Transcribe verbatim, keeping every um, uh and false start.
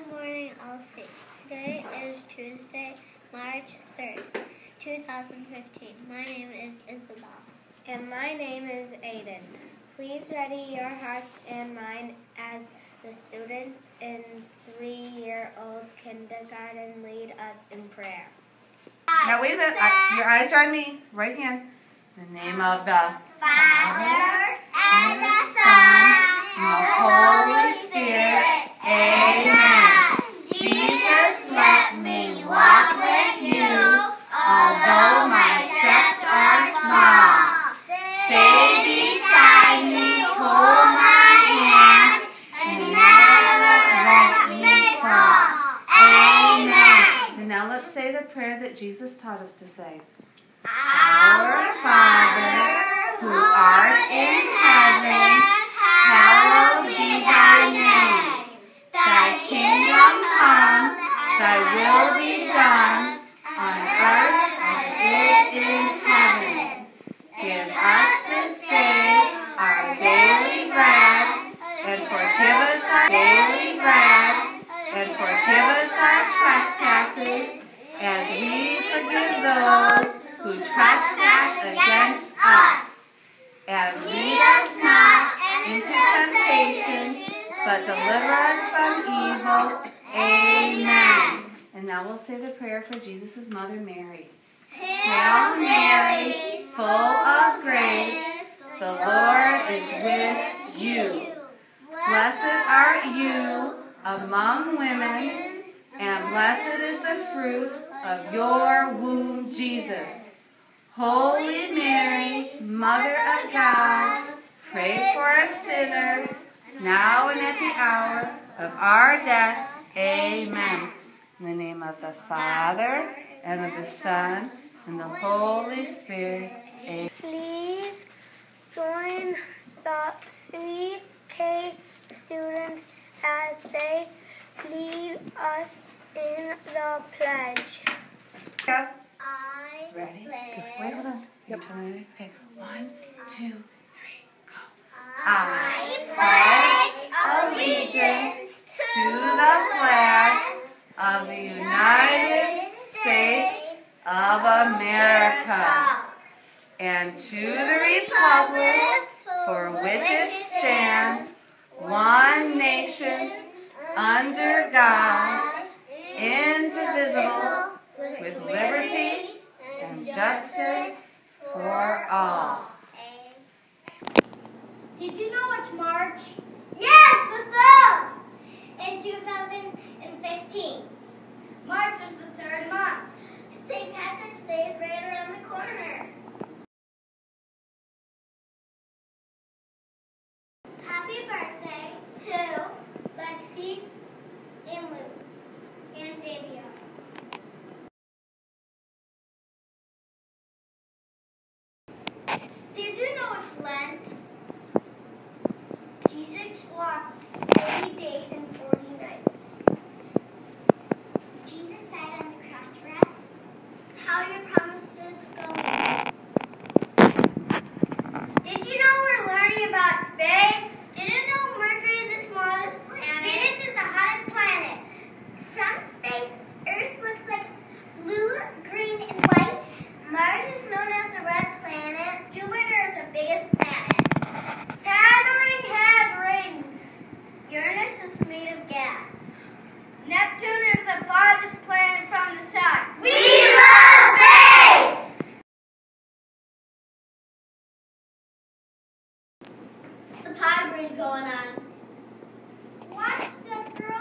Good morning, L C. Today is Tuesday, March third, two thousand fifteen. My name is Isabel. And my name is Aiden. Please ready your hearts and mind as the students in three-year-old kindergarten lead us in prayer. Now wait a minute. I, your eyes are on me. Right hand. In the name of the Father, and the Son, and the Holy Spirit. Amen. Jesus, let me walk with you, although my steps are small. Stay beside me, hold my hand, and never let me fall. Amen. And now let's say the prayer that Jesus taught us to say. Our Father, who art in heaven, hallowed be thy name. Thy kingdom come, thy will be done, on earth as it is in heaven. Give us this day our daily bread, and forgive us our daily bread, and forgive us our trespasses, as we forgive those who trespass against us. And lead us not into temptation, but deliver us from evil. Amen. And now we'll say the prayer for Jesus' mother, Mary. Hail Mary, full of grace, the Lord is with you. Blessed art you among women, and blessed is the fruit of your womb, Jesus. Holy Mary, Mother of God, pray for us sinners, now and at the hour of our death. Amen. In the name of the Father, and of the Son, and the Holy Spirit. Amen. Please join the three K students as they lead us in the pledge. Go. I Ready? pledge. Wait, hold on. Your turn. Okay. One, two, three, go. I pledge allegiance To the flag of the United States of America, and to the republic for which it stands, one nation, under God, indivisible, with liberty and justice for all. Did you know it's March? Yes, the third! In two thousand fifteen. March is the third month. Saint Patrick's Day is right around the corner. Happy birthday to Lexi and Luke and Xavier. Did you know it's Lent? Jesus walked forty days and forty nights. Jesus died on the cross for us. How are your promises going? Did you know we're learning about space? Did you know Mercury is the smallest planet? Venus is the hottest planet. From space, Earth looks like blue, green, and white. Mars is known as the red planet. Jupiter is the biggest planet. Saturn has rings. Uranus is made of gas. Neptune is the farthest planet from the sun. We love space! The pie brain's going on. Watch the girl